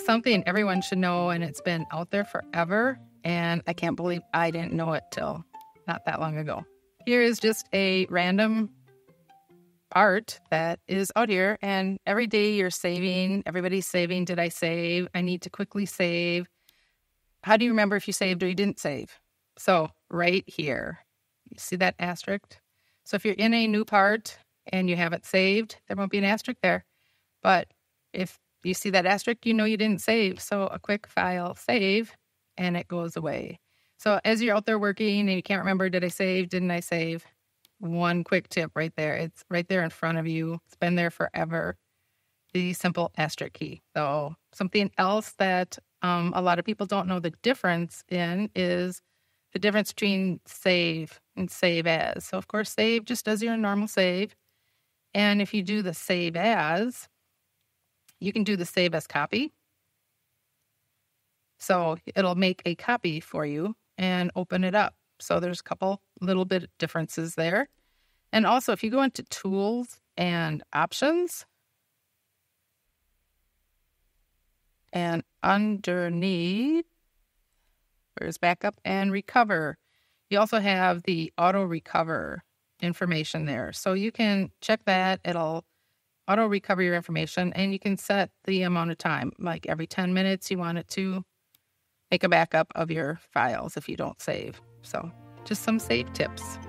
something everyone should know, and it's been out there forever, and I can't believe I didn't know it till not that long ago. Here is just a random part that is out here, and every day you're saving. Everybody's saving. Did I save? I need to quickly save. How do you remember if you saved or you didn't save? So right here, you see that asterisk? So if you're in a new part and you haven't saved, there won't be an asterisk there. But if you see that asterisk, you know you didn't save. So a quick file save, and it goes away. So as you're out there working and you can't remember, did I save, didn't I save? One quick tip right there. It's right there in front of you. It's been there forever. The simple asterisk key. So something else that a lot of people don't know the difference in is the difference between save and save as. So, of course, save just does your normal save. And if you do the save as, you can do the save as copy. So it'll make a copy for you and open it up. So there's a couple little bit differences there. And also, if you go into Tools and Options, and underneath, where's Backup and Recover, you also have the Auto Recover information there. So you can check that. It'll auto recover your information, and you can set the amount of time. Like every 10 minutes, you want it to make a backup of your files if you don't save. So just some save tips.